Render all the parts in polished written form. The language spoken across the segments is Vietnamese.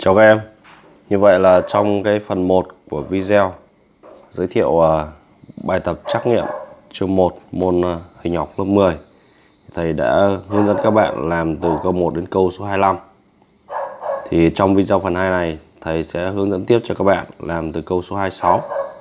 Chào các em. Như vậy là trong cái phần 1 của video giới thiệu bài tập trắc nghiệm chương 1 môn hình học lớp 10, thầy đã hướng dẫn các bạn làm từ câu 1 đến câu số 25. Thì trong video phần 2 này thầy sẽ hướng dẫn tiếp cho các bạn làm từ câu số 26.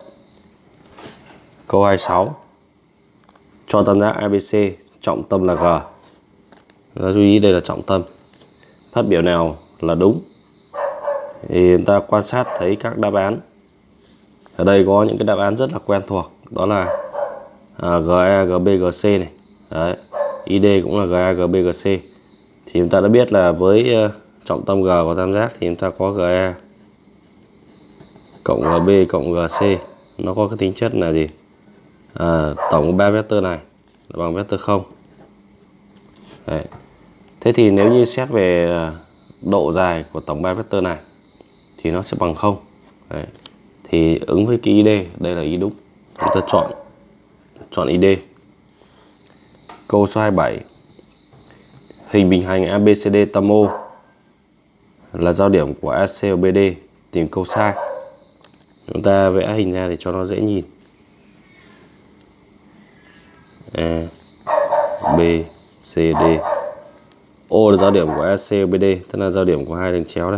Câu 26: cho tam giác ABC trọng tâm là G. Chú ý đây là trọng tâm. Phát biểu nào là đúng? Thì chúng ta quan sát thấy các đáp án. Ở đây có những cái đáp án rất là quen thuộc, đó là GA, GB, GC này. Đấy. ID cũng là GA, GB, GC. Thì chúng ta đã biết là với trọng tâm G của tam giác thì chúng ta có GA cộng GB cộng GC. Nó có cái tính chất là gì? Tổng của 3 vectơ này là bằng vectơ 0. Đấy. Thế thì nếu như xét về độ dài của tổng 3 vectơ này thì nó sẽ bằng 0. Đấy. Thì ứng với cái ID, đây là ý đúng. Chúng ta chọn ID. Câu số 27: hình bình hành ABCD tâm O là giao điểm của AC và BD, tìm câu sai. Chúng ta vẽ hình ra để cho nó dễ nhìn. A, B, C, D. O là giao điểm của AC và BD, tức là giao điểm của hai đường chéo đây.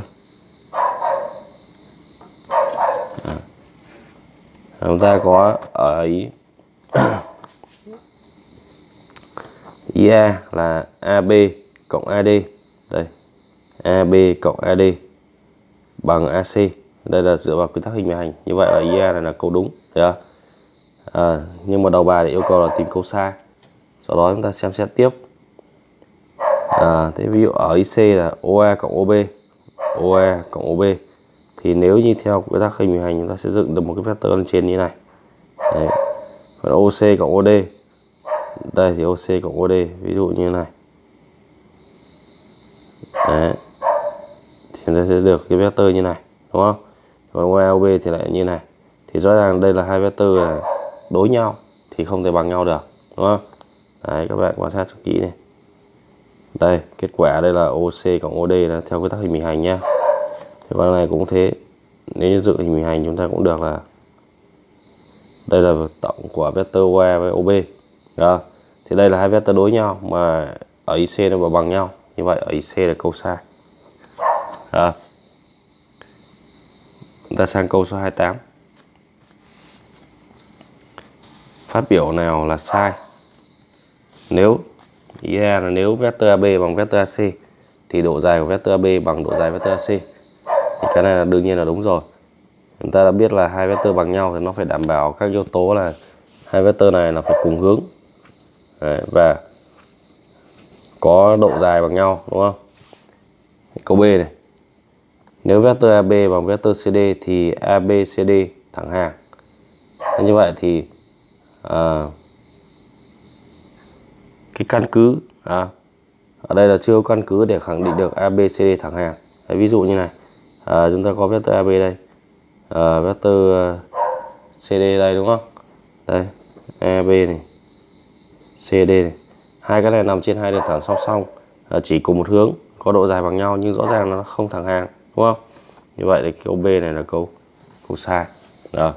Chúng ta có ở ý IA là AB cộng AD. Đây, AB cộng AD bằng AC. Đây là dựa vào quy tắc hình bình hành. Như vậy là IA này là câu đúng. Thấy chưa? Nhưng mà đầu bài để yêu cầu là tìm câu sai. Sau đó chúng ta xem xét tiếp. Thế ví dụ ở IC là OA cộng OB, OA cộng OB. Thì nếu như theo quy tắc hình bình hành chúng ta sẽ dựng được một cái vectơ lên trên như này. Đấy. Còn OC cộng OD, đây thì OC cộng OD ví dụ như này. Đấy. Thì chúng ta sẽ được cái vectơ như này, đúng không? Còn OA OB thì lại như này. Thì rõ ràng đây là hai vectơ là đối nhau thì không thể bằng nhau được, đúng không? Đấy, các bạn quan sát cho kỹ này. Đây, kết quả đây là OC cộng OD là theo quy tắc hình bình hành nha. Thì con này cũng thế. Nếu như dựng hình bình hành chúng ta cũng được là đây là tổng của vector OA với OB. Đó. Thì đây là hai vector đối nhau mà ở IC nó bằng nhau. Như vậy ở IC là câu sai. Đó. Chúng ta sang câu số 28. Phát biểu nào là sai? Nếu IA là nếu vector AB bằng vector AC thì độ dài của vector AB bằng độ dài vector AC. Thì cái này là đương nhiên là đúng rồi. Chúng ta đã biết là hai vector bằng nhau thì nó phải đảm bảo các yếu tố là hai vector này là phải cùng hướng. Đấy, và có độ dài bằng nhau, đúng không? Câu B này. Nếu vector AB bằng vector CD thì ABCD thẳng hàng. Như vậy thì cái căn cứ ở đây là chưa có căn cứ để khẳng định được ABCD thẳng hàng. Đấy, ví dụ như này, chúng ta có vector AB đây, vector CD đây, đúng không? Đây, AB này, CD này, hai cái này nằm trên hai đường thẳng song song, chỉ cùng một hướng, có độ dài bằng nhau nhưng rõ ràng nó không thẳng hàng, đúng không? Như vậy thì câu B này là câu sai. Đó.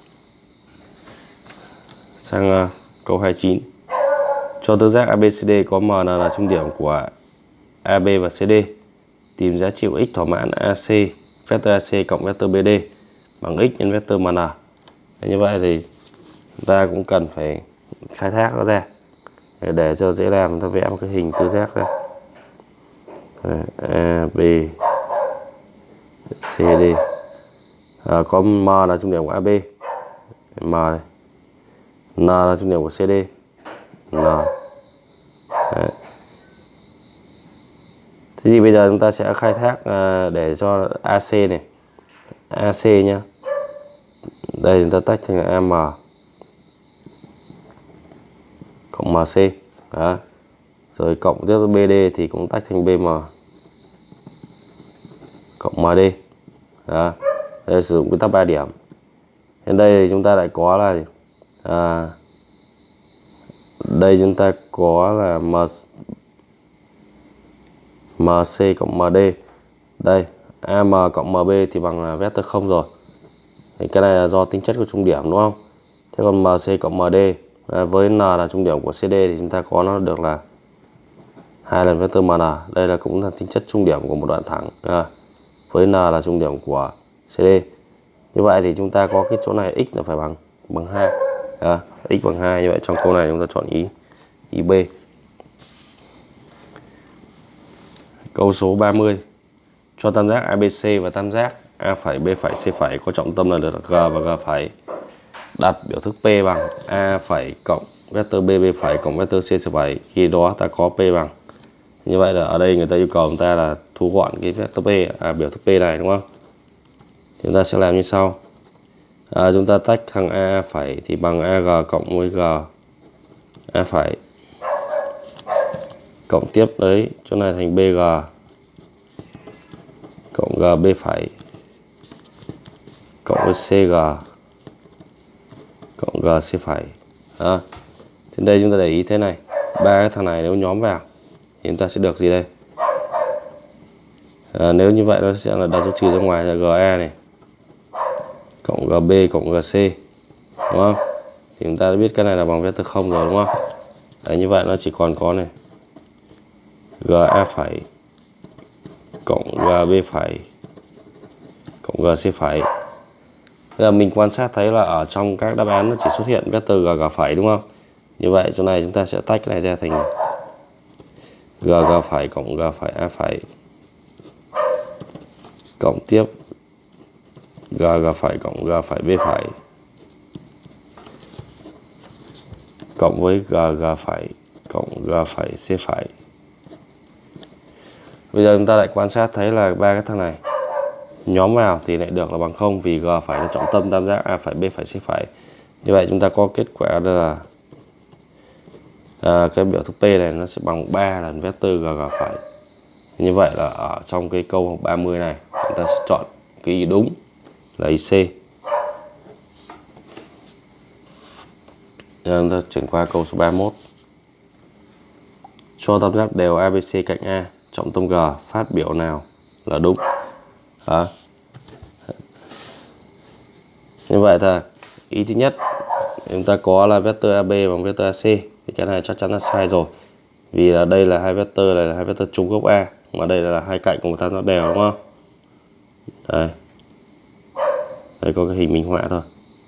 Sang câu 29. Cho tứ giác ABCD có MN là trung điểm của AB và CD. Tìm giá trị của x thỏa mãn AC, vector AC cộng vector BD bằng x nhân vector MN. Như vậy thì chúng ta cũng cần phải khai thác nó ra để cho dễ làm. Chúng ta vẽ một cái hình tứ giác ra. AB, CD. Có M là trung điểm của AB, M này. N là trung điểm của CD, N. Đấy. Thế thì bây giờ chúng ta sẽ khai thác để cho AC này, AC nhá. Đây chúng ta tách thành AM cộng MC. Đó. Rồi cộng tiếp với BD thì cũng tách thành BM cộng MD. Đó. Đây sử dụng quy tắc 3 điểm. Đến đây thì chúng ta lại có là đây chúng ta có là MC cộng MD. Đây AM cộng MB thì bằng là vectơ 0 rồi. Thì cái này là do tính chất của trung điểm đúng không? Thế còn MC cộng MD với N là trung điểm của CD thì chúng ta có nó được là 2 lần vectơ MN. Đây là cũng là tính chất trung điểm của một đoạn thẳng. Với N là trung điểm của CD. Như vậy thì chúng ta có cái chỗ này x là phải bằng 2. X bằng 2, như vậy trong câu này chúng ta chọn ý B. Câu số 30. Cho tam giác ABC và tam giác A phẩy B phẩy C phẩy có trọng tâm là được G và G phẩy. Đặt biểu thức P bằng A phẩy cộng vectơ B phẩy cộng vectơ C phẩy. Khi đó ta có P bằng. Như vậy là ở đây người ta yêu cầu chúng ta là thu gọn cái vectơ P, biểu thức P này đúng không? Thì chúng ta sẽ làm như sau. Chúng ta tách thằng A phẩy thì bằng AG cộng với G A phẩy. Cộng tiếp đấy, chỗ này thành BG cộng GB phẩy cộng với CG cộng GC phẩy. Trên đây chúng ta để ý thế này, ba cái thằng này nếu nhóm vào thì chúng ta sẽ được gì đây? Nếu như vậy nó sẽ là đặt dấu trừ ra ngoài là GA này cộng GB cộng GC đúng không? Thì chúng ta đã biết cái này là bằng vectơ 0 rồi đúng không? Đấy, như vậy nó chỉ còn có này GA phẩy cộng GB phẩy cộng GC phẩy. Bây giờ mình quan sát thấy là ở trong các đáp án nó chỉ xuất hiện vectơ GG phẩy đúng không? Như vậy chỗ này chúng ta sẽ tách cái này ra thành GG phẩy cộng G phẩy A phẩy cộng tiếp GG phẩy cộng G phẩy B phẩy cộng với GG phẩy cộng G phẩy C phẩy. Bây giờ chúng ta lại quan sát thấy là ba cái thằng này nhóm vào thì lại được là bằng 0 vì G phẩy là trọng tâm tam giác A phẩy B phẩy C phẩy. Như vậy chúng ta có kết quả đây là cái biểu thức P này nó sẽ bằng 3 lần vectơ GG phẩy. Như vậy là ở trong cái câu 30 này chúng ta sẽ chọn cái ý đúng là ý C. Giờ chúng ta chuyển qua câu số 31. Cho tam giác đều ABC cạnh A, trọng tâm G, phát biểu nào là đúng? Như vậy là ý thứ nhất chúng ta có là vectơ AB bằng vectơ AC, thì cái này chắc chắn là sai rồi. Vì là đây là hai vectơ, này là hai vectơ trùng gốc A, mà đây là hai cạnh của một tam giác đều đúng không? Đây. Đây có cái hình minh họa thôi.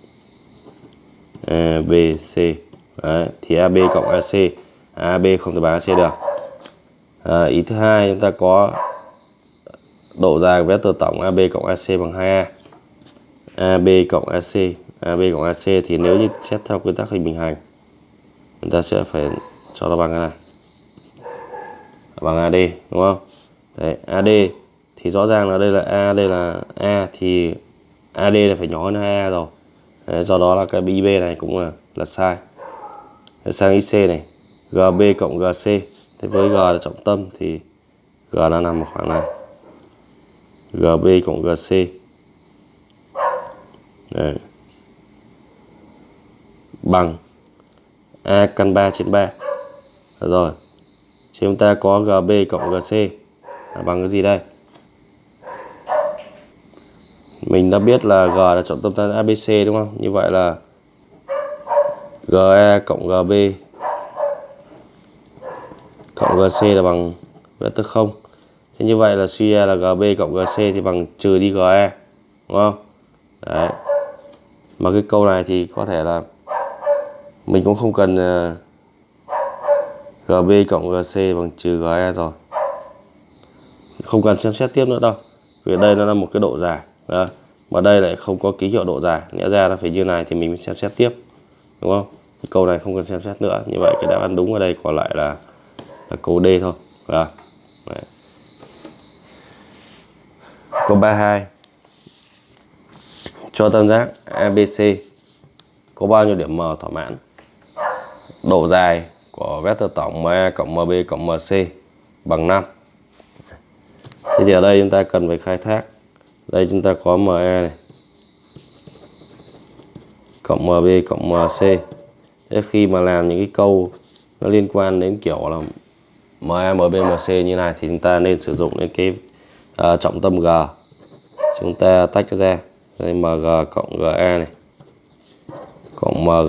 A, B, C. Đấy, thì AB cộng AC, AB không thể bằng AC được. Ý thứ hai chúng ta có độ dài của vectơ tổng AB cộng AC bằng 2A. AB cộng AC, AB cộng AC thì nếu như xét theo quy tắc hình bình hành, chúng ta sẽ phải cho nó bằng cái này, bằng AD đúng không? Đấy, AD thì rõ ràng là đây là A, đây là A thì AD là phải nhỏ hơn 2A rồi. Đấy, do đó là cái IB này cũng là sai. Đấy, sang IC này, GB cộng GC. Thế với G là trọng tâm thì G nó nằm ở khoảng này. GB cộng GC. Đấy. Bằng A căn 3 trên 3. Được rồi. Thì chúng ta có GB cộng GC là bằng cái gì đây? Mình đã biết là G là trọng tâm tam giác ABC đúng không? Như vậy là GA cộng GB cộng GC là bằng vectơ 0. Thế như vậy là suy ra là GB cộng GC thì bằng trừ đi GA đúng không? Đấy. Mà cái câu này thì có thể là mình cũng không cần GB cộng GC bằng trừ GA rồi. Không cần xem xét tiếp nữa đâu. Vì đây nó là một cái độ dài. Đó. Mà đây lại không có ký hiệu độ dài. Nghĩa ra nó phải như này thì mình mới xem xét tiếp. Đúng không? Cái câu này không cần xem xét nữa. Như vậy cái đáp án đúng ở đây còn lại là câu D thôi. Đó. Đấy. Câu 32. Cho tam giác ABC có bao nhiêu điểm M thỏa mãn? Độ dài của vectơ tổng MA cộng MB cộng MC bằng 5. Thế thì ở đây chúng ta cần phải khai thác. Đây chúng ta có MA này cộng MB cộng MC. Thế khi mà làm những cái câu nó liên quan đến kiểu là MA, MB, MC như này thì chúng ta nên sử dụng đến cái trọng tâm G chúng ta tách nó ra. Đây MG cộng GA này cộng MG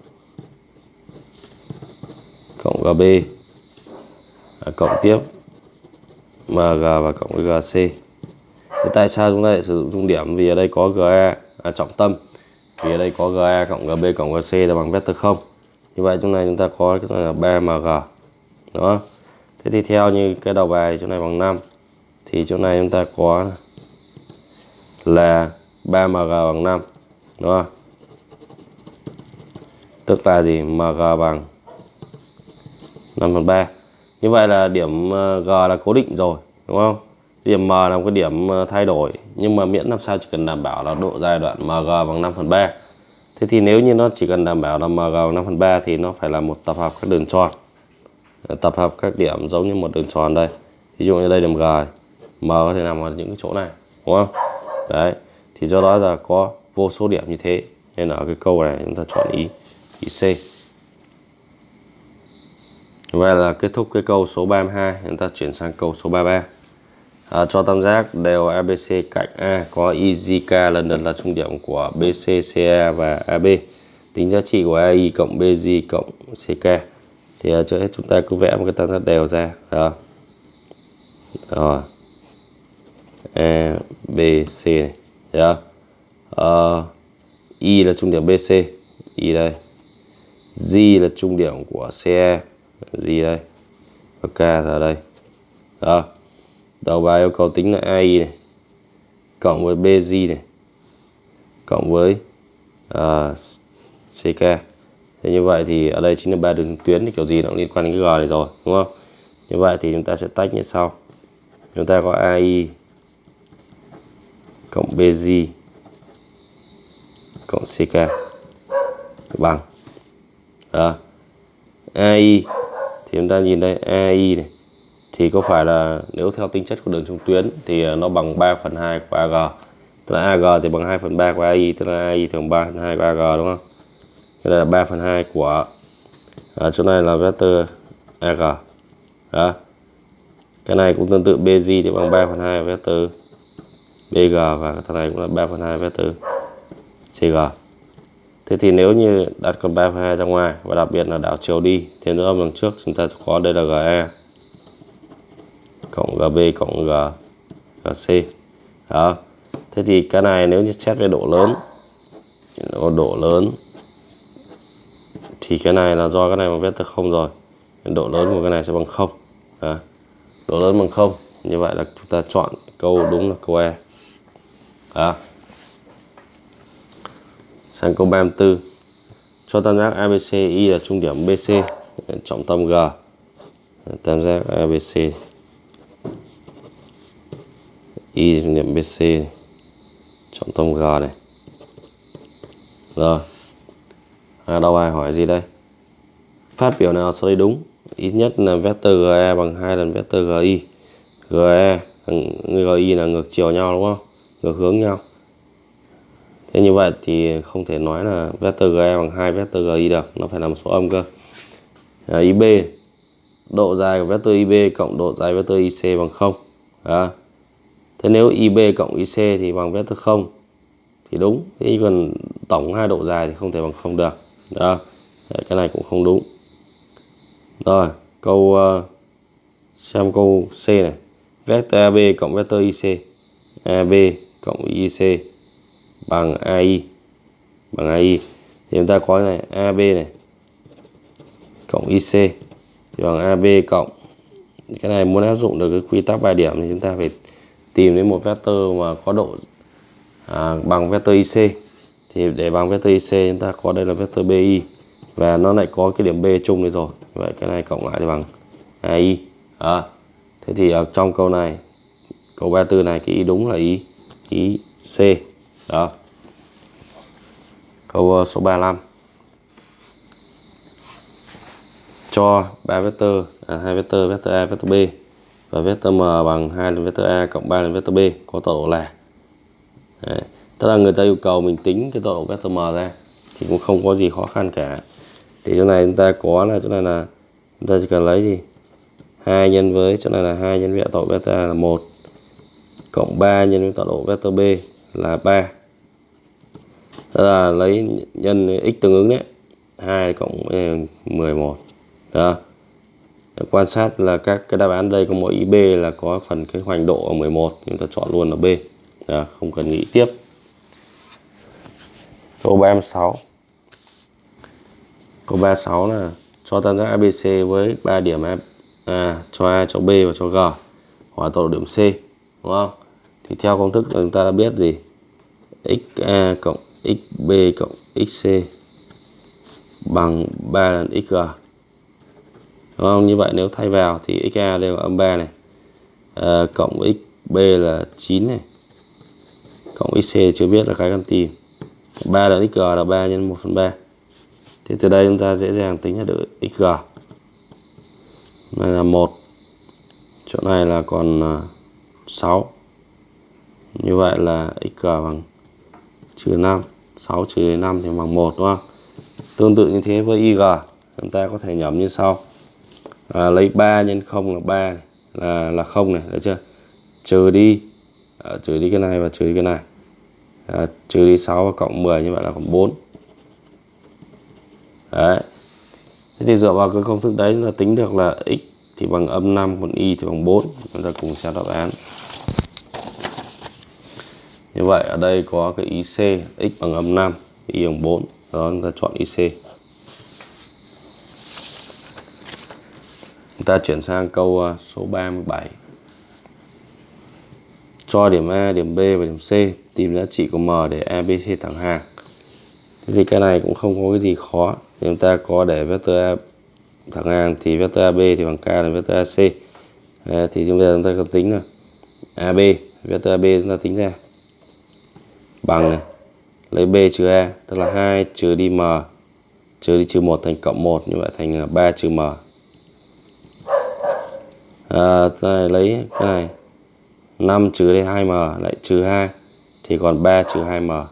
cộng GB cộng tiếp MG và cộng với GC. Thế tại sao chúng ta lại sử dụng trung điểm? Vì ở đây có GA trọng tâm. Vì ở đây có GA cộng GB cộng GC là bằng vectơ 0. Như vậy chỗ này chúng ta có cái này là 3MG. Đó. Thế thì theo như cái đầu bài thì chỗ này bằng 5. Thì chỗ này chúng ta có là 3MG bằng 5. Đúng không? Tức là gì? MG bằng 5/3. Như vậy là điểm G là cố định rồi, đúng không? Điểm M là một cái điểm thay đổi, nhưng mà miễn làm sao chỉ cần đảm bảo là độ dài đoạn MG bằng 5/3. Thế thì nếu như nó chỉ cần đảm bảo là MG bằng 5/3 thì nó phải là một tập hợp các đường tròn. Tập hợp các điểm giống như một đường tròn đây. Ví dụ như đây điểm G, M có thể nằm ở những cái chỗ này, đúng không? Đấy. Thì do đó là có vô số điểm như thế. Nên ở cái câu này chúng ta chọn ý C. Vậy là kết thúc cái câu số 32. Chúng ta chuyển sang câu số 33. Cho tam giác đều ABC cạnh A có IJK lần lượt là trung điểm của BC, CA và AB. Tính giá trị của AI cộng BJ cộng CK. Thì trước hết chúng ta cứ vẽ một cái tam giác đều ra. Rồi. A, B, C này. I là trung điểm BC. I đây. J là trung điểm của CA. J đây. Và K là ở đây. Đó. Đầu bài yêu cầu tính là AI này cộng với BJ này cộng với CK. Thế như vậy thì ở đây chính là ba đường tuyến thì kiểu gì nó cũng liên quan đến cái G này rồi, đúng không? Như vậy thì chúng ta sẽ tách như sau. Chúng ta có AI cộng BJ cộng CK bằng AI. Thì chúng ta nhìn đây, AI này thì có phải là nếu theo tính chất của đường trung tuyến thì nó bằng 3/2 của AG. Tức là AG thì bằng 2/3 của AI, tức là AI thì bằng 3/2 của AG, đúng không? Cái này là 3/2 của chỗ này là vectơ AG. Đó. Cái này cũng tương tự, BJ thì bằng 3/2 vectơ BG và cái này cũng là 3/2 vectơ CG. Thế thì nếu như đặt con 3/2 ra ngoài và đặc biệt là đảo chiều đi, thêm nữa đằng trước chúng ta có đây là GA cộng GB cộng GC. Đó. Thế thì cái này nếu như xét về độ lớn thì cái này là do cái này bằng vectơ 0 rồi. Độ lớn của cái này sẽ bằng 0. Đó. Độ lớn bằng 0. Như vậy là chúng ta chọn câu đúng là câu E. Đó. Sang câu 34. Cho tam giác ABC I là trung điểm BC, trọng tâm G. Tam giác ABC I trung điểm BC này, trọng tâm G này. Rồi. Đầu bài hỏi gì đây? Phát biểu nào sau đây đúng? Ít nhất là vectơ GE bằng 2 lần vectơ GI. GE GI là ngược chiều nhau, đúng không? Ngược hướng nhau. Thế như vậy thì không thể nói là vectơ GE bằng 2 vectơ GI được, nó phải là một số âm cơ. IB, độ dài của vectơ IB cộng độ dài vectơ IC bằng 0. Đó. Thế nếu IB cộng IC thì bằng vectơ 0 thì đúng. Thế còn tổng hai độ dài thì không thể bằng 0 được. Đó. Cái này cũng không đúng. Rồi, xem câu C này. Vectơ AB cộng vectơ IC. AB cộng IC bằng AI. Thì chúng ta có cái này AB này cộng IC thì bằng AB cộng, cái này muốn áp dụng được cái quy tắc 3 điểm thì chúng ta phải tìm đến một vectơ mà có độ bằng vectơ IC. Thì để bằng vectơ IC chúng ta có đây là vectơ BI và nó lại có cái điểm B chung đây rồi. Vậy cái này cộng lại thì bằng AI. Thế thì ở trong câu này, câu 34 này, cái ý đúng là ý C. Đó. Câu số 35. Cho 3 vectơ, 2 vectơ, vectơ A, vectơ B và vectơ M bằng 2 lần vectơ A cộng 3 lần vectơ B có tọa độ là. Đấy. Tức là người ta yêu cầu mình tính cái tọa độ vectơ M ra thì cũng không có gì khó khăn cả. Thì chỗ này chúng ta có là chỗ này là chúng ta chỉ cần lấy gì? 2 nhân với chỗ này là 2 nhân với tọa độ beta là 1 cộng 3 nhân với tọa độ vector B là 3. Tức là lấy nhân x tương ứng đấy, 2 cộng 11. Đó. Quan sát là các cái đáp án đây có mỗi ý B là có phần cái hoành độ ở 11, chúng ta chọn luôn là B. Đó, không cần nghĩ tiếp. Câu 36. Câu 36 là cho tam giác ABC với 3 điểm cho A, cho B và cho G. Hỏi tọa độ điểm C, đúng không? Thì theo công thức là chúng ta đã biết gì? XA cộng XB cộng XC bằng 3 lần XG. Đúng không? Như vậy nếu thay vào thì XA đây là âm 3 này, cộng XB là 9 này, cộng XC chưa biết là cái cần tìm. 3 lần XG là 3 nhân 1/3. Thì từ đây chúng ta dễ dàng tính ra được XG. Này là 1. Chỗ này là còn 6. Như vậy là XG bằng -5. 6 trừ 5 thì bằng 1, đúng không? Tương tự như thế với IG, chúng ta có thể nhẩm như sau. Lấy 3 nhân 0 là 3 này, là 0 này, được chưa? Trừ đi cái này và trừ đi cái này. Trừ đi 6 và cộng 10, như vậy là còn 4. Đấy. Thế thì dựa vào cái công thức đấy là tính được là x thì bằng âm 5, còn y thì bằng 4. Chúng ta cùng xem đáp án. Như vậy ở đây có cái ý C, x bằng âm 5, y bằng 4. Đó, chúng ta chọn ý C. Chúng ta chuyển sang câu số 37. Cho điểm A, điểm B và điểm C tìm giá trị của M để ABC thẳng hàng. Thế thì cái này cũng không có cái gì khó. Thì chúng ta có để vector A thẳng hàng thì vector AB thì bằng K là vector AC. Thì chúng ta cần tính là AB, vector AB chúng ta tính ra bằng này, lấy B trừ A, tức là 2 trừ đi M, trừ đi trừ 1 thành cộng 1, như vậy thành 3 trừ M. Lấy cái này 5 trừ đi 2M lại trừ 2 thì còn 3 trừ 2M.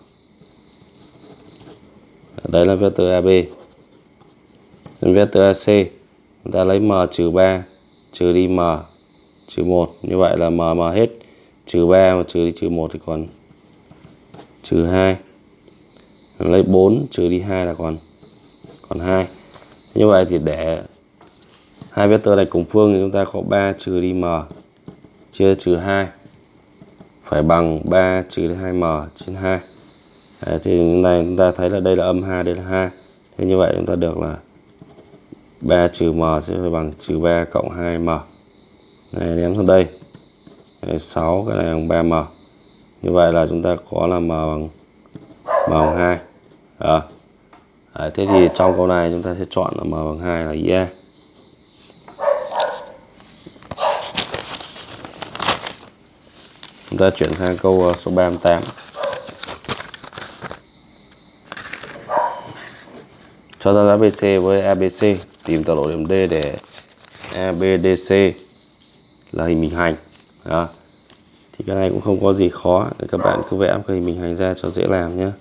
Đấy là vector AB. Vector AC chúng ta lấy M trừ 3 trừ đi M trừ 1, như vậy là M hết, trừ 3 mà trừ đi trừ 1 thì còn trừ 2. Lấy 4 trừ đi 2 là còn 2. Như vậy thì để hai vector này cùng phương thì chúng ta có 3 trừ đi M chia trừ 2 phải bằng 3 trừ đi 2M trên 2. Đấy, thì này chúng ta thấy là đây là âm 2, đây là 2. Thế như vậy chúng ta được là 3 trừ M sẽ phải bằng trừ 3 cộng 2M. Này ném sang đây. Đấy, 6, cái này bằng 3M. Như vậy là chúng ta có là M bằng 2. Đó. Đấy, thế thì trong câu này chúng ta sẽ chọn là M bằng 2 là ý A. Chúng ta chuyển sang câu số 38. Cho tam giác BC với ABC tìm tọa độ điểm D để ABDC là hình bình hành. Đó. Thì cái này cũng không có gì khó, các bạn cứ vẽ cái hình bình hành ra cho dễ làm nhé.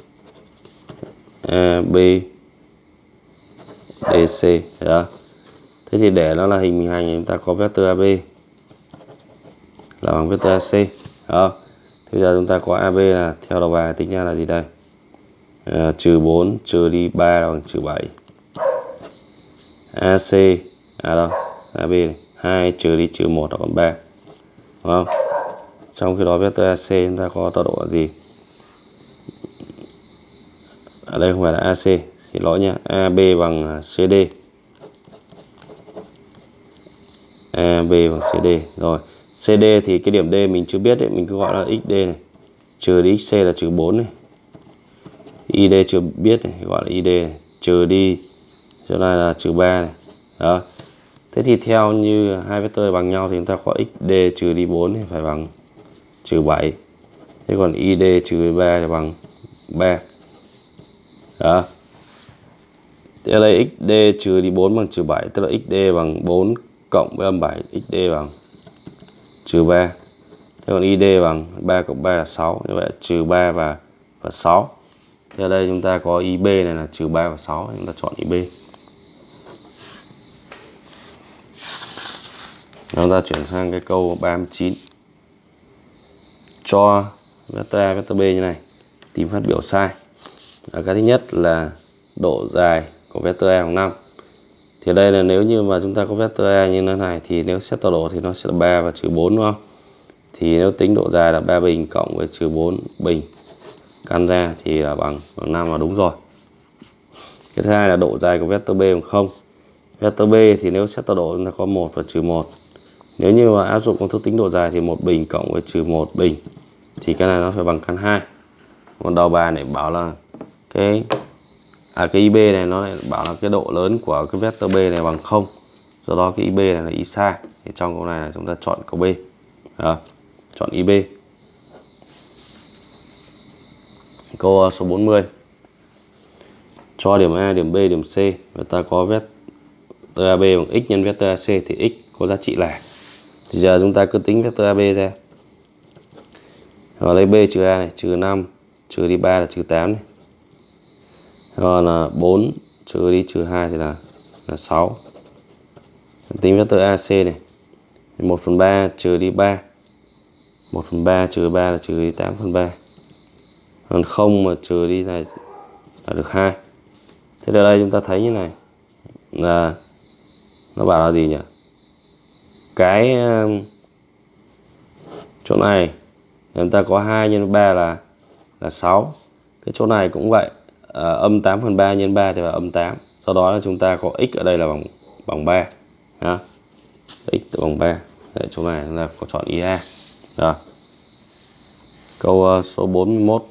ABDC. Đó. Thế thì để nó là hình bình hành thì chúng ta có vector AB là bằng vector AC. Đó. Thế giờ chúng ta có AB là theo đầu bài tính ra là gì đây? Trừ 4 trừ đi 3 là bằng trừ 7. AC đâu? AB này, 2 trừ đi trừ 1 là còn 3. Đúng không? Trong khi đó vector AC chúng ta có tọa độ là gì? Ở đây không phải là AC, xin lỗi nhé. AB bằng CD. AB bằng CD. Rồi, CD thì cái điểm D mình chưa biết đấy, mình cứ gọi là XD này. Trừ đi XC là trừ 4 này. ID chưa biết này, gọi là ID này. Trừ đi chỗ này là trừ 3 này. Đó. Thế thì theo như hai vector bằng nhau thì chúng ta có XD trừ đi 4 thì phải bằng trừ 7. Thế còn ID trừ 3 thì bằng 3. Đó. Thế đây XD trừ đi 4 bằng trừ 7, tức là XD bằng 4 cộng với âm 7, XD bằng trừ 3. Thế còn ID bằng 3 cộng 3 là 6, như vậy trừ 3 và 6. Thế ở đây chúng ta có IB này là trừ 3 và 6, chúng ta chọn IB. Chúng ta chuyển sang cái câu 39. cho vector A, vector B như này, tìm phát biểu sai. Cái thứ nhất là độ dài của vector A bằng 5. Thì đây là nếu như mà chúng ta có vector A như thế này thì nếu xét tọa độ thì nó sẽ là 3 và trừ 4 đúng không? Thì nếu tính độ dài là 3 bình cộng với trừ 4 bình căn ra thì là bằng 5 là đúng rồi. Cái thứ hai là độ dài của vector B bằng 0. Vector B thì nếu xét tọa độ chúng ta có 1 và trừ 1. Nếu như mà áp dụng công thức tính độ dài thì 1 bình cộng với trừ 1 bình thì cái này nó phải bằng căn 2. Còn đầu bài này bảo là cái IB này nó lại bảo là cái độ lớn của cái vector B này bằng 0. Do đó cái IB này là y sai. Thì trong câu này là chúng ta chọn câu B. Chọn IB. Câu số 40. Cho điểm A, điểm B, điểm C và ta có vector AB bằng x nhân vector AC thì x có giá trị là. Thì giờ chúng ta cứ tính vector AB ra. Rồi lấy B trừ A này, trừ 5 trừ đi 3 là trừ 8 này. Rồi là 4 trừ đi trừ 2 thì là 6. Tính vector AC này. 1/3 trừ đi 3. 1/3 trừ 3 là trừ đi 8/3. Còn 0 mà trừ đi này là được 2. Thế ở đây chúng ta thấy như này là nó bảo là gì nhỉ? Cái chỗ này chúng ta có 2 nhân 3 là 6. Cái chỗ này cũng vậy, âm 8/3 nhân 3 thì là âm 8. Do đó là chúng ta có x ở đây là bằng 3 ha. X bằng 3. Đấy, chỗ này là có chọn IA. Rồi. Câu số 41.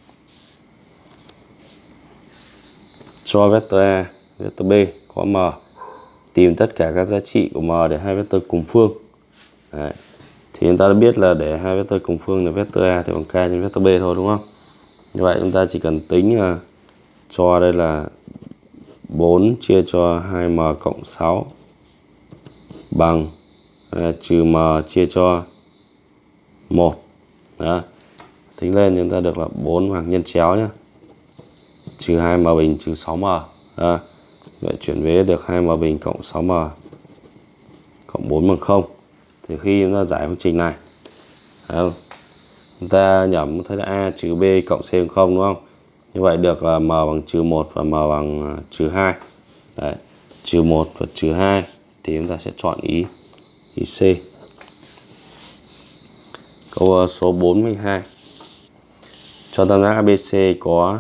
Cho vector A, vector B có M. Tìm tất cả các giá trị của M để hai vector cùng phương. Đấy. Thì chúng ta đã biết là để hai vector cùng phương là vector A thì bằng k nhân vector B thôi đúng không? Như vậy chúng ta chỉ cần tính là cho đây là 4 chia cho 2M cộng 6 bằng trừ M chia cho 1. Đó. Tính lên chúng ta được là 4 hoặc nhân chéo nhé. Trừ 2M bình trừ 6M. Đó. Vậy chuyển vế được 2M bình cộng 6M cộng 4 bằng 0. Thì khi chúng ta giải phương trình này, chúng ta nhẩm thấy là A trừ B cộng C bằng 0 đúng không? Như vậy được là M bằng trừ 1 và M bằng trừ 2. Đấy. Trừ 1 và trừ 2 thì chúng ta sẽ chọn ý C. Câu số 42. Cho tam giác ABC có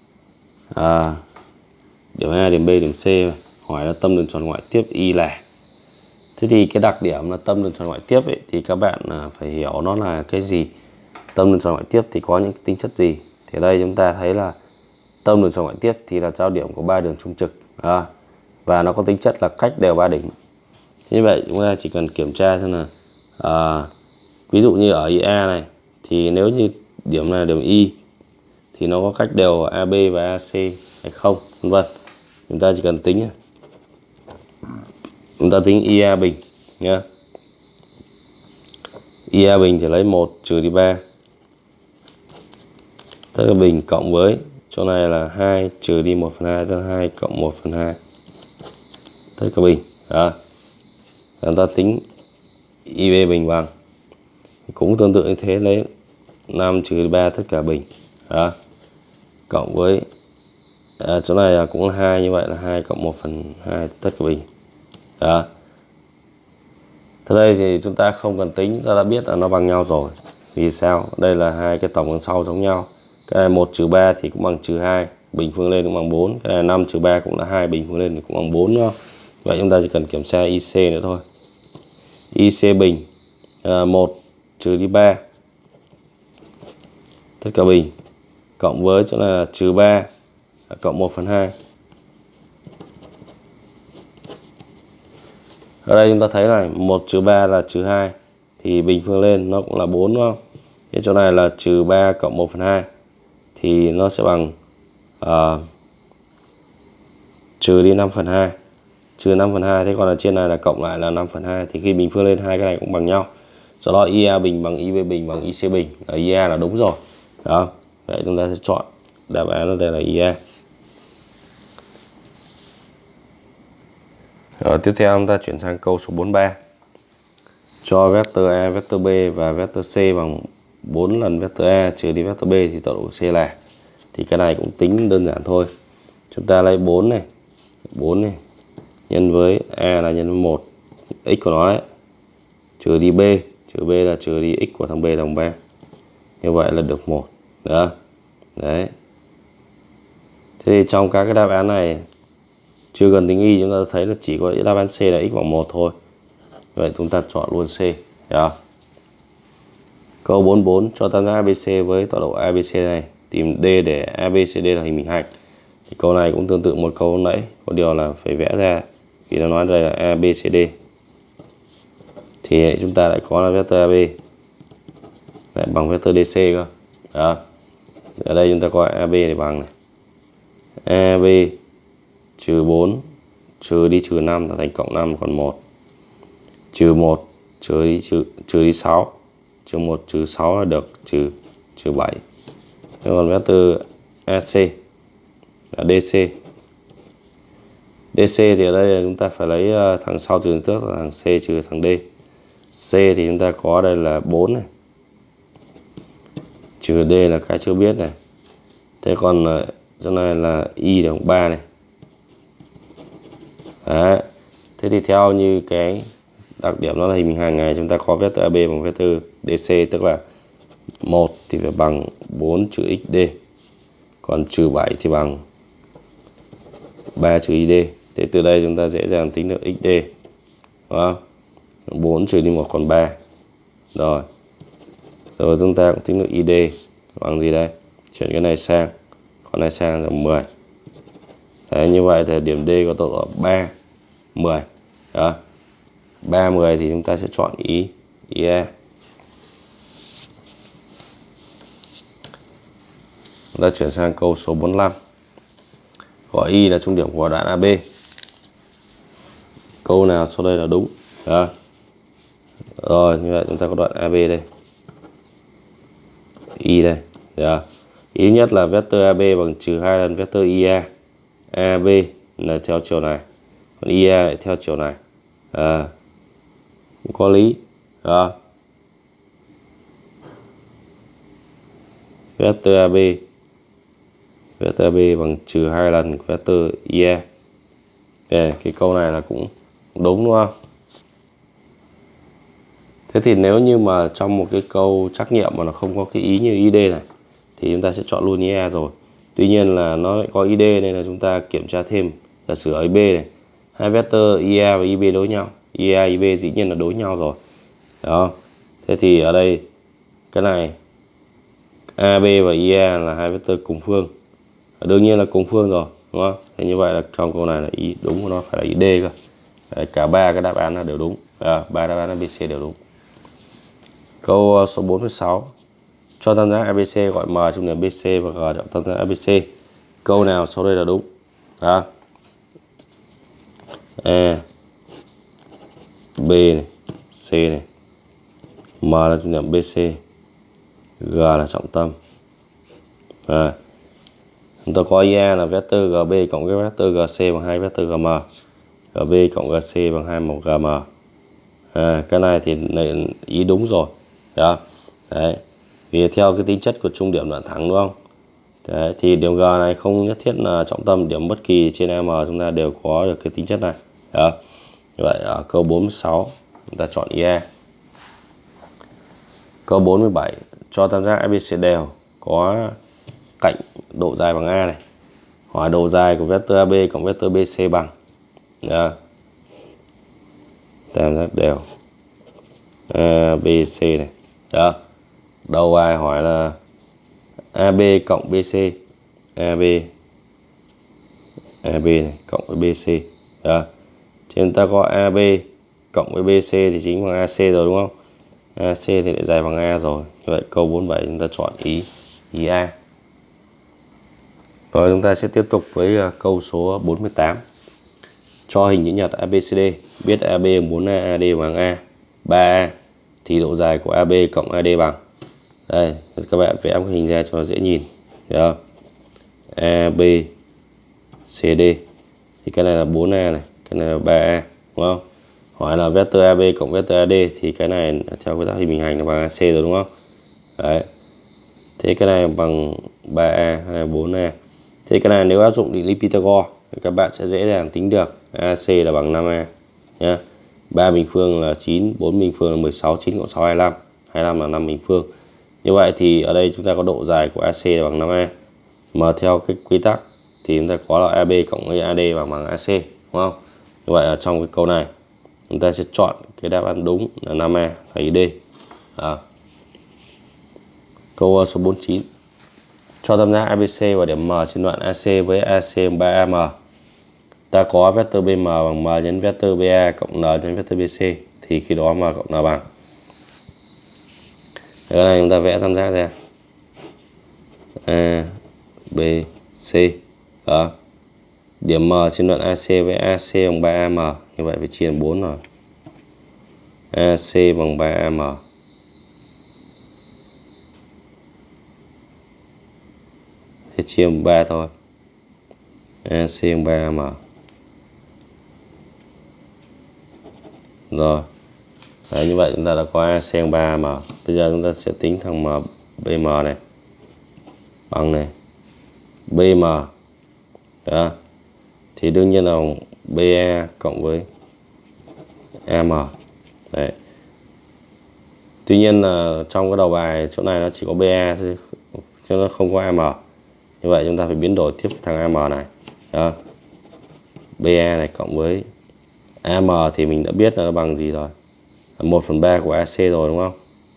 điểm A, điểm B, điểm C. Hỏi là tâm đường tròn ngoại tiếp Y là. Thế thì cái đặc điểm là tâm đường tròn ngoại tiếp ấy, thì các bạn phải hiểu nó là cái gì. Tâm đường tròn ngoại tiếp thì có những tính chất gì. Thì ở đây chúng ta thấy là tâm đường tròn ngoại tiếp thì là giao điểm của ba đường trung trực. Và nó có tính chất là cách đều ba đỉnh. Như vậy chúng ta chỉ cần kiểm tra xem là ví dụ như ở IA này thì nếu như điểm này là điểm Y thì nó có cách đều AB và AC hay không, vân vân. Chúng ta chỉ cần tính, chúng ta tính IA bình nhé. IA bình thì lấy 1 trừ đi 3 tất cả bình cộng với chỗ này là 2 trừ đi 1/2 tức là 2 cộng 1/2 tất cả bình. Đó. Chúng ta tính IB bình bằng cũng tương tự như thế, lấy 5 trừ đi 3 tất cả bình. Đó. Cộng với chỗ này là cũng là 2, như vậy là 2 cộng 1/2 tất cả bình. Đó. Thế đây thì chúng ta không cần tính, ta đã biết là nó bằng nhau rồi. Vì sao? Đây là hai cái tổng đằng sau giống nhau. Cái này 1 trừ 3 thì cũng bằng trừ 2, bình phương lên cũng bằng 4. Cái này 5 trừ 3 cũng là 2, bình phương lên thì cũng bằng 4 nữa. Vậy chúng ta chỉ cần kiểm tra IC nữa thôi. IC bình 1 trừ đi 3 tất cả bình cộng với chỗ này là trừ 3 cộng 1/2. Ở đây chúng ta thấy này, 1 trừ 3 là trừ 2 thì bình phương lên nó cũng là 4 đúng không? Thế chỗ này là trừ 3 cộng 1/2 thì nó sẽ bằng trừ đi 5/2. Trừ 5/2, thế còn ở trên này là cộng lại là 5/2 thì khi bình phương lên hai cái này cũng bằng nhau. Do đó IA bình bằng IB bình bằng IC bình, ở IA là đúng rồi. Đó. Vậy chúng ta sẽ chọn đáp án ở đây là IA. Rồi, tiếp theo chúng ta chuyển sang câu số 43. Cho vector A, vector B và vector C bằng 4 lần vector A trừ đi vector B thì tọa độ của C là. Thì cái này cũng tính đơn giản thôi. Chúng ta lấy 4 này nhân với A là nhân với 1, x của nó đấy, trừ đi B, trừ B là trừ đi x của thằng B đồng 3. Như vậy là được 1. Đó. Đấy. Thế thì trong các cái đáp án này chưa cần tính y, chúng ta thấy là chỉ có đáp án C là x bằng 1 thôi. Vậy chúng ta chọn luôn C. Đó. Câu 44 cho tam giác ABC với tọa độ ABC này, tìm D để ABCD là hình bình hành. Thì câu này cũng tương tự một câu nãy, có điều là phải vẽ ra vì nó nói đây là ABCD. Thì chúng ta lại có là vector AB lại bằng vector DC cơ. Đó. Ở đây chúng ta có AB để bằng này. AB trừ 4 trừ đi trừ 5 là thành cộng 5 còn 1. Trừ 1 trừ đi 6. Trừ 1 trừ 6 là được trừ 7. Thế còn vector AC là DC. DC thì ở đây là chúng ta phải lấy thằng sau trừ thằng trước là thằng C trừ thằng D. C thì chúng ta có đây là 4 này. Trừ D là cái chưa biết này. Thế còn chỗ này là Y là 3 này. Đấy. Thế thì theo như cái đặc điểm nó là hình bình hành này, chúng ta có vector AB bằng vector DC, tức là 1 thì phải bằng 4 trừ XD. Còn trừ 7 thì bằng 3 trừ ID. Thế từ đây chúng ta dễ dàng tính được XD. Đúng không? 4 trừ đi 1 còn 3. Rồi. Rồi chúng ta cũng tính được ID bằng gì đây? Chuyển cái này sang. Con này sang là 10. Đấy, như vậy thì điểm D có tọa độ 3, 10. Đó. 3, 10 thì chúng ta sẽ chọn ý A. Chúng ta chuyển sang câu số 45. Gọi Y là trung điểm của đoạn AB. Câu nào sau đây là đúng? Đó. Rồi, như vậy chúng ta có đoạn AB đây. Y đây. Đó. Ý nhất là vector AB bằng trừ 2 lần vector IA. AB là theo chiều này, còn IA lại theo chiều này. Cũng có lý. Đó. Vector AB bằng trừ 2 lần vector IA. Cái câu này là cũng đúng đúng không? Thế thì nếu như mà trong một cái câu trắc nghiệm mà nó không có cái ý như ID này thì chúng ta sẽ chọn luôn IA rồi. Tuy nhiên là nó có ID nên là chúng ta kiểm tra thêm. Giả sử ở IB này, hai vector IA và IB đối nhau, IA IB dĩ nhiên là đối nhau rồi. Đó. Thế thì ở đây cái này AB và IA là hai vector cùng phương. Đương nhiên là cùng phương rồi, đúng không? Thế như vậy là trong câu này là ý đúng của nó phải là ý D cơ. Đấy, cả ba cái đáp án là đều đúng. Ba đáp án ABC đều đúng. Câu số 46. Cho tam giác ABC gọi M trung điểm BC và G trọng tam giác ABC. Câu nào sau đây là đúng? A, B này, C này. M là trung điểm BC, G là trọng tâm. Chúng ta có IA là vector GB cộng với vector GC bằng 2 vector GM. GB cộng GC bằng 2 một GM. Cái này thì ý đúng rồi. Đó. Đấy. Vì theo cái tính chất của trung điểm đoạn thẳng, đúng không? Đấy, thì điểm G này không nhất thiết là trọng tâm, điểm bất kỳ trên M chúng ta đều có được cái tính chất này. Đó. Như vậy ở câu 46 chúng ta chọn IA. Câu 47. Cho tam giác ABC đều có cạnh độ dài bằng A này. Hỏi độ dài của vector AB cộng vector BC bằng. Đó. Tam giác đều ABC này. Đó. Đầu bài hỏi là AB cộng BC. AB này cộng với BC. Đó. Thì chúng ta có AB cộng với BC thì chính bằng AC rồi, đúng không? AC thì lại dài bằng A rồi. Như vậy câu 47 chúng ta chọn ý A. Rồi chúng ta sẽ tiếp tục với câu số 48. Cho hình chữ nhật ABCD, biết AB bằng 4A, AD bằng A, 3A thì độ dài của AB cộng AD bằng. Đây, các bạn vẽ một hình ra cho nó dễ nhìn. Được không? AB CD thì cái này là 4A này, cái này là 3A, đúng không? Hỏi là vector AB cộng vector AD thì cái này theo cái dạng hình bình hành là bằng AC rồi, đúng không? Đấy. Thế cái này bằng 3A hay là 4A. Thế cái này nếu áp dụng định lý Pythagore thì các bạn sẽ dễ dàng tính được AC là bằng 5A nhé. 3 bình phương là 9, 4 bình phương là 16, 9 cộng 6 25, 25 là 5 bình phương. Như vậy thì ở đây chúng ta có độ dài của AC là bằng 5A. Mà theo cái quy tắc thì chúng ta có là AB cộng với AD bằng AC, đúng không? Như vậy ở trong cái câu này chúng ta sẽ chọn cái đáp án đúng là 5A là ID. Đó. Câu số 49. Cho tam giác ABC và điểm M trên đoạn AC với AC bằng 3AM. Ta có vectơ BM bằng M nhân vectơ BA cộng N nhân vectơ BC thì khi đó M cộng N bằng. Cái này chúng ta vẽ tam giác ra. A, B, C. Đó. Điểm M trên đoạn AC với AC bằng 3AM. Như vậy phải chia làm 4 rồi. AC bằng 3AM. Thế chia bằng 3 thôi. AC bằng 3AM. Rồi. Đấy, như vậy chúng ta đã có AC bằng 3AM. Bây giờ chúng ta sẽ tính thằng BM này. Bằng này. BM. Đó. Thì đương nhiên là BA cộng với AM. Đấy. Tuy nhiên là trong cái đầu bài chỗ này nó chỉ có BA thôi, chứ nó không có AM. Như vậy chúng ta phải biến đổi tiếp thằng AM này. Đó. BA này cộng với AM thì mình đã biết là nó bằng gì rồi. 1/3 của AC rồi đúng không?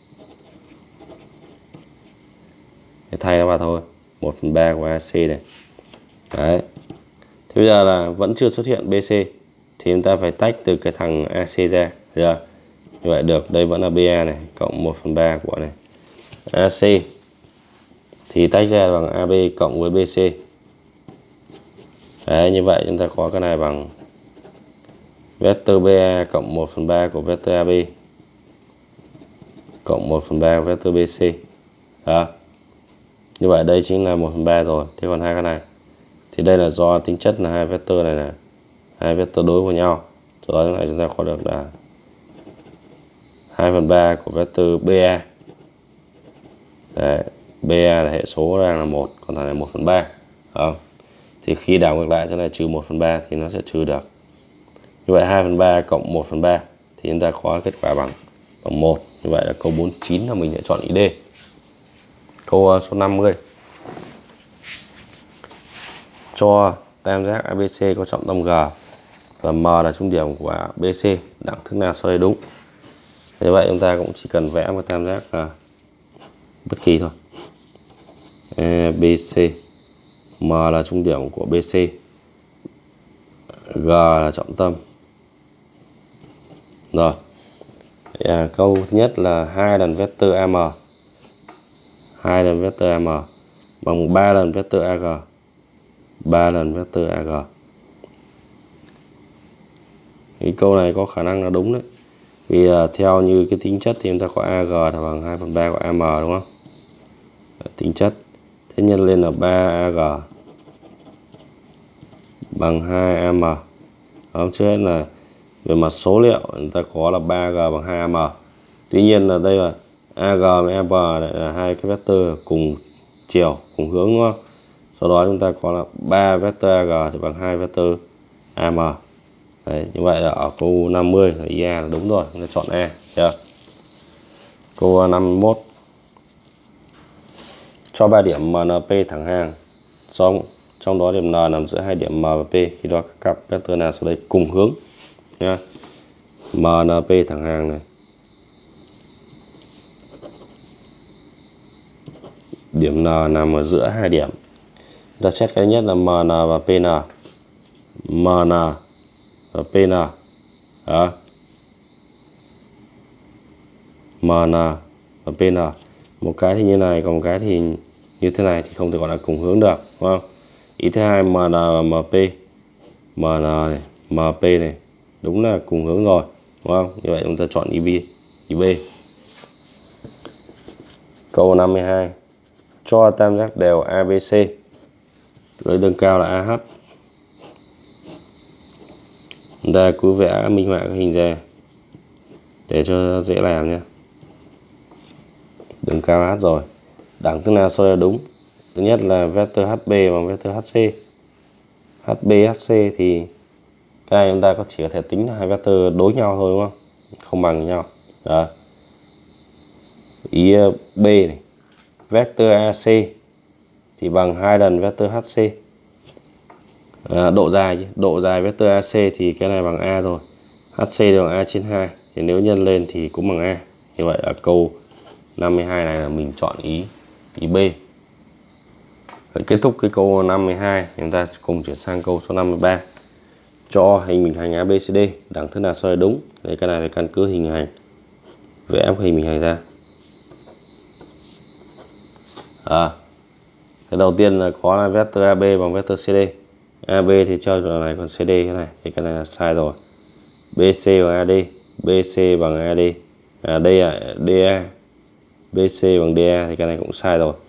Để thay nó vào thôi. 1/3 của AC này. Đấy. Thế bây giờ là vẫn chưa xuất hiện BC thì chúng ta phải tách từ cái thằng AC ra. Được. Như vậy được, đây vẫn là BA này cộng 1/3 của này AC thì tách ra bằng AB cộng với BC. Đấy, như vậy chúng ta có cái này bằng vectơ BA cộng 1/3 của vectơ AB cộng 1/3 của vectơ BC. Đó. Như vậy đây chính là 1/3 rồi. Thế còn hai cái này thì đây là do tính chất là hai vectơ này là hai vectơ đối với nhau. Do đó này chúng ta có được là 2/3 của vectơ BA. Đấy, BA là hệ số đang là 1, còn thằng này 1/3. Đó. Thì khi đảo ngược lại chỗ này trừ 1/3 thì nó sẽ trừ được. Như vậy 2/3 cộng 1/3 thì chúng ta có kết quả bằng 1. Như vậy là câu 49 là mình sẽ chọn ý D. Câu số 50. Cho tam giác ABC có trọng tâm G và M là trung điểm của BC, đẳng thức nào sau đây đúng? Như vậy chúng ta cũng chỉ cần vẽ một tam giác bất kỳ thôi. ABC, M là trung điểm của BC, G là trọng tâm. Rồi. Câu thứ nhất là 2 lần vectơ AM. 2 lần vectơ AM bằng 3 lần vectơ AG. 3 lần vectơ AG. Cái câu này có khả năng là đúng đấy. Vì theo như cái tính chất thì chúng ta có AG là bằng 2/3 của AM đúng không? Tính chất. Thế nhân lên là 3AG bằng 2AM. Không, trước hết là về mặt số liệu chúng ta có là 3G bằng 2AM. Tuy nhiên là đây là AG và AM là hai cái vectơ cùng chiều, cùng hướng đúng không? Sau đó chúng ta có là 3 vectơ AG thì bằng 2 vectơ AM. Đấy, như vậy là ở câu 50 là IA là đúng rồi, chúng ta chọn A. Được. Câu 51. Cho 3 điểm MNP thẳng hàng. Trong đó điểm N nằm giữa hai điểm M và P, khi đó các cặp vectơ nào sau đây cùng hướng nha. MNP thẳng hàng này. Điểm N nằm ở giữa hai điểm. Ta xét cái nhất là MN và PN. MN và PN. Đó. MN và PN. Một cái thì như này, còn một cái thì như thế này thì không thể gọi là cùng hướng được, đúng không? Ý thứ hai, MN và MP. MN này, MP này đúng là cùng hướng rồi, đúng không? Như vậy chúng ta chọn IB. Câu 52. Cho tam giác đều ABC với đường cao là AH. Chúng ta cứ vẽ minh họa cái hình ra để cho dễ làm nhé. Đường cao H rồi. Đẳng thức nào sau đây là đúng? Thứ nhất là vectơ HB bằng vectơ HC. HB HC thì cái này chúng ta chỉ có thể tính là hai vectơ đối nhau thôi đúng không? Không bằng nhau. Đó. Ý B này, vectơ AC thì bằng 2 lần vectơ HC. Độ dài vectơ AC thì cái này bằng A rồi. HC thì bằng A trên 2. Thì nếu nhân lên thì cũng bằng A. Như vậy ở câu 52 này là mình chọn ý B. Kết thúc cái câu 52, chúng ta cùng chuyển sang câu số 53. Cho hình bình hành ABCD, đẳng thức nào sau đây đúng? Đây, cái này phải căn cứ hình hành, vẽ hình bình hành ra. Cái đầu tiên là có là vectơ AB bằng vectơ CD. AB thì cho chỗ này, còn CD cái này thì cái này là sai rồi. BC bằng AD, BC bằng AD, DA, BC bằng DA thì cái này cũng sai rồi.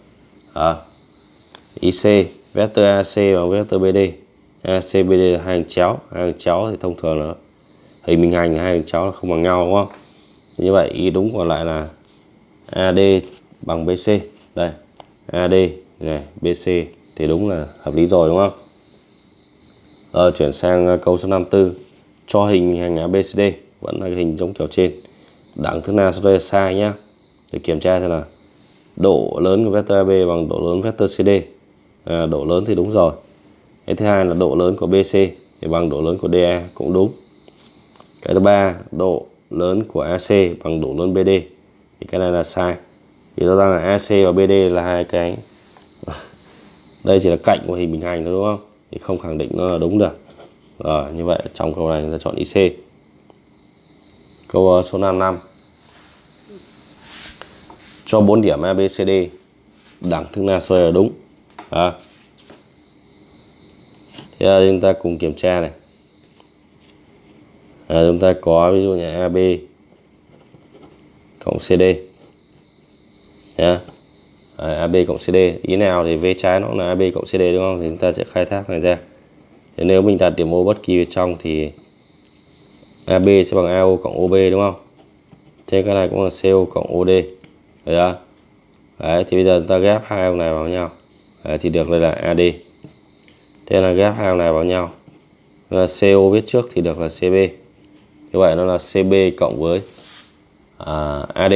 IC, vectơ AC bằng vectơ BD. AC BD là hai hàng chéo thì thông thường là hình bình hành hai hàng chéo là không bằng nhau đúng không? Như vậy ý đúng còn lại là AD bằng BC. Đây, AD này, BC thì đúng là hợp lý rồi đúng không? Chuyển sang câu số 54. Cho hình bình hành ABCD, vẫn là cái hình giống kiểu trên. Đẳng thức nào sau đây là sai nhá. Để kiểm tra xem là độ lớn của vectơ AB bằng độ lớn vectơ CD. Độ lớn thì đúng rồi. Cái thứ hai là độ lớn của BC thì bằng độ lớn của DA cũng đúng. Cái thứ ba, độ lớn của AC bằng độ lớn BD thì cái này là sai. Thì rõ ràng là AC và BD là hai cái đây chỉ là cạnh của hình bình hành thôi đúng không? Thì không khẳng định nó là đúng được. Rồi, như vậy trong câu này chúng ta chọn IC. Câu số 55. Cho 4 điểm ABCD, đẳng thức nào sau đây là đúng? Thế chúng ta cùng kiểm tra này. Chúng ta có ví dụ như AB cộng CD nhá. AB cộng CD, ý nào thì vế trái nó là AB cộng CD đúng không? Thì chúng ta sẽ khai thác này ra. Thế nếu mình đặt điểm O bất kỳ ở trong thì AB sẽ bằng AO cộng OB đúng không? Thế cái này cũng là CO cộng OD. Đấy, thì bây giờ chúng ta ghép hai ông này vào nhau. Đấy, thì được đây là AD. Thế là ghép hai ông này vào nhau. CO viết trước thì được là CB. Như vậy nó là CB cộng với AD.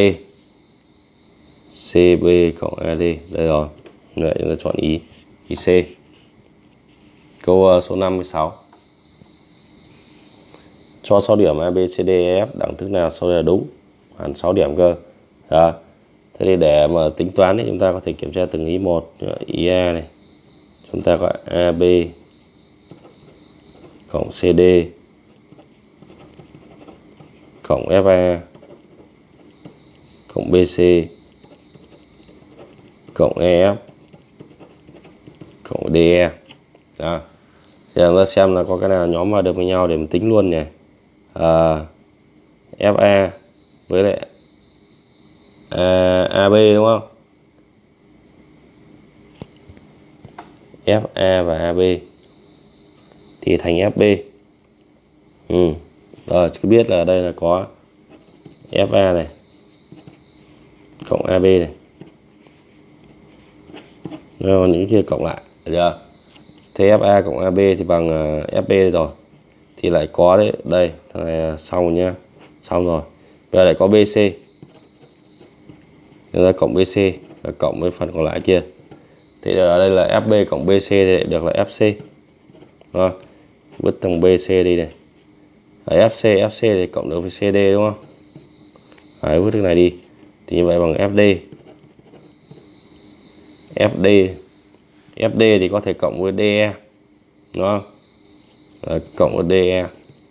CB cộng AD. Đây rồi. Vậy chúng ta chọn ý C. Câu số 56. Cho 6 điểm ABCDEF, đẳng thức nào sau đây là đúng? Hẳn 6 điểm cơ. Thế thì để mà tính toán thì chúng ta có thể kiểm tra từng ý một. Ý A này, chúng ta có AB cộng CD cộng FA cộng BC cộng EF cộng DE. Giờ chúng ta xem là có cái nào nhóm vào được với nhau để mình tính luôn nhỉ. FA với lại AB đúng không? FA và AB thì thành FB. Rồi cứ biết là đây là có FA này cộng AB này. Rồi những kia cộng lại, được chưa? Thế FA cộng AB thì bằng FB rồi. Thì lại có đấy, đây, thằng này xong nhá. Xong rồi. Bây giờ lại có BC. Chúng ta cộng BC và cộng với phần còn lại kia. Thì ở đây là FB cộng BC thì được là FC. Rồi. Vứt thằng BC đi này. Ở FC thì cộng được với CD đúng không? Đấy, vứt cái này đi. Thì như vậy bằng FD. FD thì có thể cộng với DE. Đúng không? Đấy, cộng với DE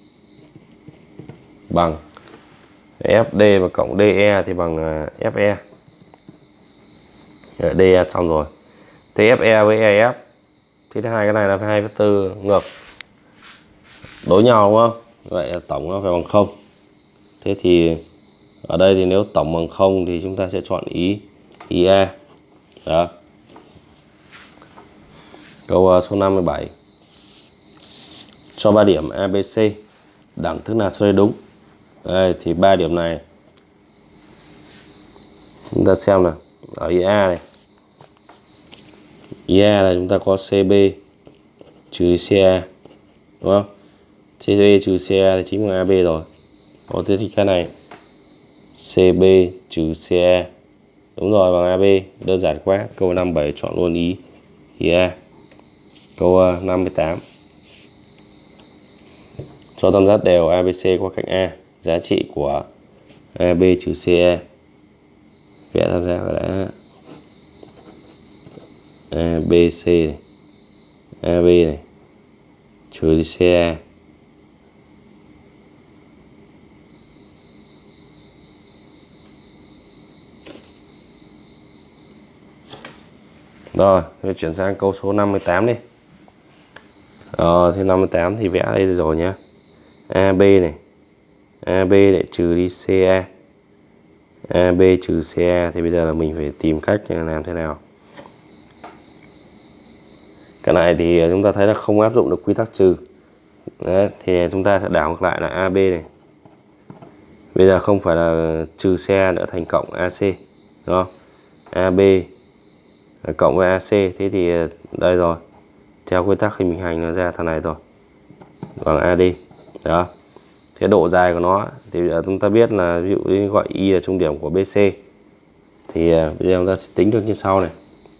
bằng FD và cộng DE thì bằng FE. DE xong rồi. Thế FE với EF thì hai cái này là hai vectơ ngược đối nhau đúng không? Vậy tổng nó phải bằng 0. Thế thì ở đây thì nếu tổng bằng 0 thì chúng ta sẽ chọn ý A. Đó. Câu số 57. Cho 3 điểm ABC, đẳng thức nào sau đây đúng? Đây thì 3 điểm này Chúng ta xem nào, ở IA này, IA là chúng ta có CB trừ CA, đúng không? CB trừ CA thì chính là AB rồi. Thế thì cái này CB trừ CA, đúng rồi, bằng AB, đơn giản quá. Câu 57 chọn luôn ý A. Câu 58, cho tam giác đều ABC qua cạnh A, giá trị của AB trừ CA. Vẽ tam giác đã ABC này, AB này trừ đi CA. Rồi, tôi chuyển sang câu số 58 đi. Thì 58 thì vẽ đây rồi nhé. AB này, AB lại trừ đi CA. AB trừ CA thì bây giờ là mình phải tìm cách làm thế nào. Cái này thì chúng ta thấy là không áp dụng được quy tắc trừ. Đấy, thì chúng ta sẽ đảo ngược lại là AB này. Bây giờ không phải là trừ CA nữa thành cộng AC. Đúng không? AB cộng với AC, thế thì đây rồi. Theo quy tắc hình bình hành nó ra thằng này rồi. Bằng AD. Đó. Thế độ dài của nó thì chúng ta biết là ví dụ như gọi Y là trung điểm của BC. Thì bây giờ chúng ta sẽ tính được như sau này.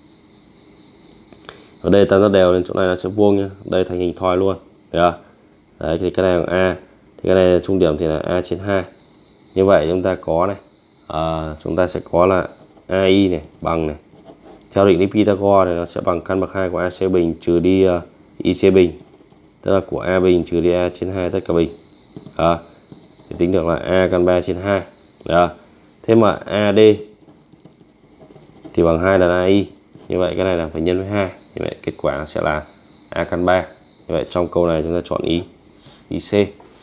Ở đây ta nó đều lên chỗ này là sẽ vuông nhá. Đây thành hình thoi luôn. Đấy, thì cái này là A. Thì cái này trung điểm thì là A trên 2. Như vậy chúng ta có này. Chúng ta sẽ có là AI này bằng này. Theo định lý Pythagore thì nó sẽ bằng căn bậc 2 của AC bình trừ đi IC bình. Tức là của A bình trừ đi A trên 2 tất cả bình. Đó. Thì tính được là A căn 3 trên 2. Đó. Thế mà AD thì bằng 2 lần AI. Như vậy cái này là phải nhân với 2. Như vậy kết quả sẽ là A căn 3. Như vậy trong câu này chúng ta chọn ý C.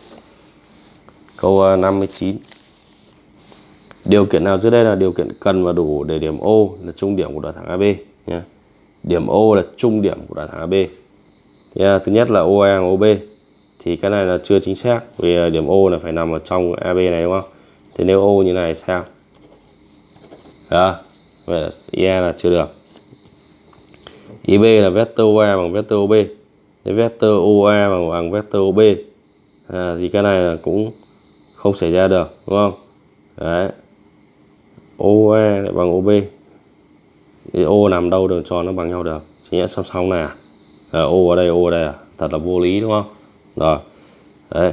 Câu 59. Điều kiện nào dưới đây là điều kiện cần và đủ để điểm O là trung điểm của đoạn thẳng AB nhé. Điểm O là trung điểm của đoạn thẳng AB. Thứ nhất là OA và OB. Thì cái này là chưa chính xác, vì điểm O là phải nằm ở trong AB này, đúng không? Thì nếu O như này sao? Đó. Vậy là IE là chưa được. IB là vector OA bằng vector OB. Thế vector OA bằng vector OB. Thì cái này là cũng không xảy ra được, đúng không? Đấy. OA lại bằng OB. Thì O nằm đâu đường tròn nó bằng nhau được. Chỉ nhẽ song song này à? O ở đây, O ở đây à? Thật là vô lý, đúng không? Rồi. Đấy.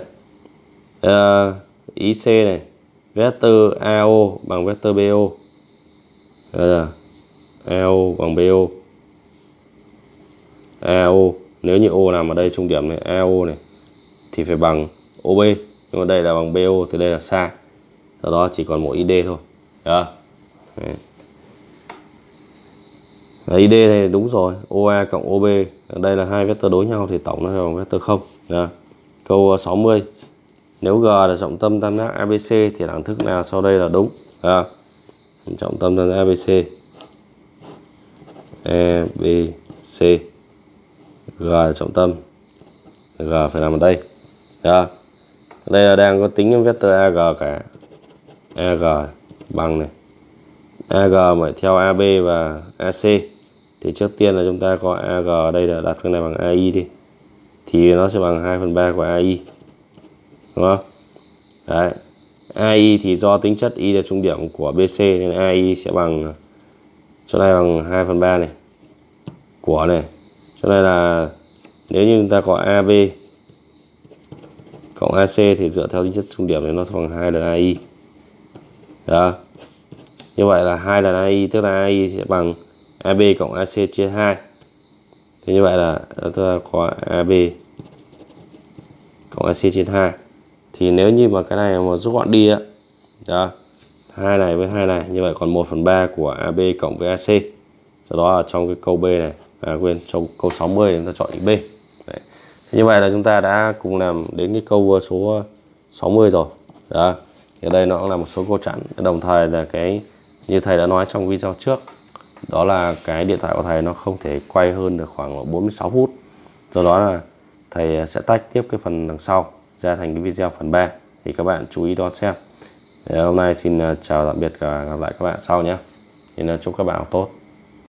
Ý C này. Vector AO bằng vector BO. AO bằng BO. AO, nếu như O nằm ở đây trung điểm này, AO này thì phải bằng OB. Nhưng mà đây là bằng BO thì đây là sai. Sau đó chỉ còn mỗi ID thôi. Đó. ID này đúng rồi, OA cộng OB. Ở đây là hai vector đối nhau thì tổng nó là bằng vector 0. Đó. Câu 60. Nếu G là trọng tâm tam giác ABC thì đẳng thức nào sau đây là đúng? Trọng tâm tam giác ABC. ABC. G là trọng tâm. G phải nằm ở đây. Đó. Đây là đang có tính vector AG cả. AG bằng này. AG mà theo AB và AC. Thì trước tiên là chúng ta có AG ở đây là đặt cái này bằng AI đi. Thì nó sẽ bằng 2/3 của AI. Đúng không? Đấy. AI thì do tính chất Y là trung điểm của BC nên AI sẽ bằng chỗ này bằng 2/3 này. Của này. Cho nên là nếu như chúng ta có AB cộng AC thì dựa theo tính chất trung điểm này nó bằng 2 lần AI. Đó. Như vậy là 2 lần AI, tức là AI sẽ bằng AB cộng AC chia 2. Thế như vậy là chúng ta có AB cộng AC chia 2. Thì nếu như mà cái này mà rút gọn đi á, đó, 2 này với 2 này, như vậy còn 1/3 của AB cộng với AC. Sau đó ở trong cái câu B này, quên, trong câu 60 chúng ta chọn B. Đấy. Như vậy là chúng ta đã cùng làm đến cái câu số 60 rồi. Đó. Ở đây nó cũng là một số câu chẵn, đồng thời là cái như thầy đã nói trong video trước, đó là cái điện thoại của thầy nó không thể quay hơn được khoảng 46 phút. Do đó là thầy sẽ tách tiếp cái phần đằng sau ra thành cái video phần 3 thì các bạn chú ý đón xem. Hôm nay xin chào tạm biệt và gặp lại các bạn sau nhé. Thì chúc các bạn học tốt.